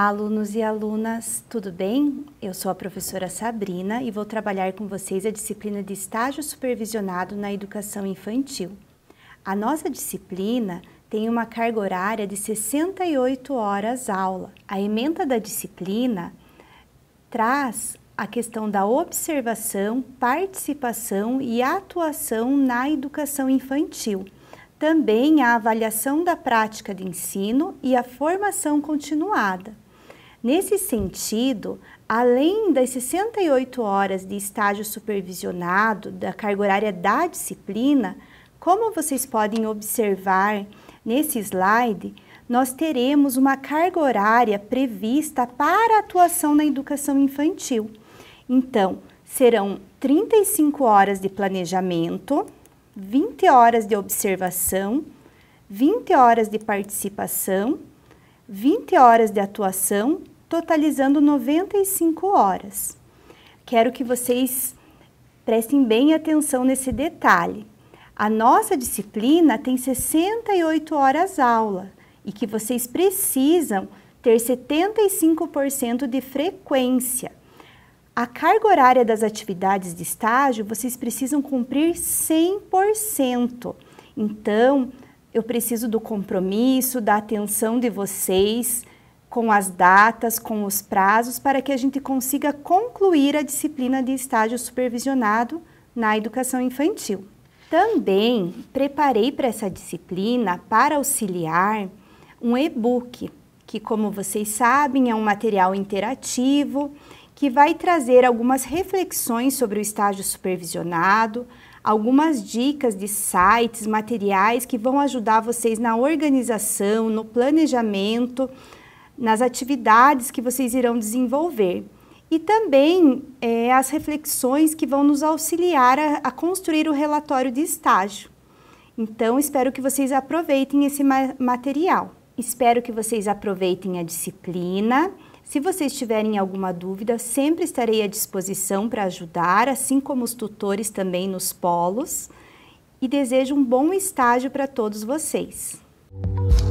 Olá, alunos e alunas, tudo bem? Eu sou a professora Sabrina e vou trabalhar com vocês a disciplina de estágio supervisionado na educação infantil. A nossa disciplina tem uma carga horária de 68 horas aula. A ementa da disciplina traz a questão da observação, participação e atuação na educação infantil. Também a avaliação da prática de ensino e a formação continuada. Nesse sentido, além das 68 horas de estágio supervisionado, da carga horária da disciplina, como vocês podem observar nesse slide, nós teremos uma carga horária prevista para a atuação na educação infantil. Então, serão 35 horas de planejamento, 20 horas de observação, 20 horas de participação, 20 horas de atuação, totalizando 95 horas. Quero que vocês prestem bem atenção nesse detalhe. A nossa disciplina tem 68 horas aula e que vocês precisam ter 75% de frequência. A carga horária das atividades de estágio, vocês precisam cumprir 100%. Então, eu preciso do compromisso, da atenção de vocês, com as datas, com os prazos, para que a gente consiga concluir a disciplina de estágio supervisionado na educação infantil. Também preparei para essa disciplina, para auxiliar, um e-book, que, como vocês sabem, é um material interativo, que vai trazer algumas reflexões sobre o estágio supervisionado, algumas dicas de sites, materiais que vão ajudar vocês na organização, no planejamento, nas atividades que vocês irão desenvolver. E também as reflexões que vão nos auxiliar a construir o relatório de estágio. Então, espero que vocês aproveitem esse material. Espero que vocês aproveitem a disciplina. Se vocês tiverem alguma dúvida, sempre estarei à disposição para ajudar, assim como os tutores também nos polos. E desejo um bom estágio para todos vocês.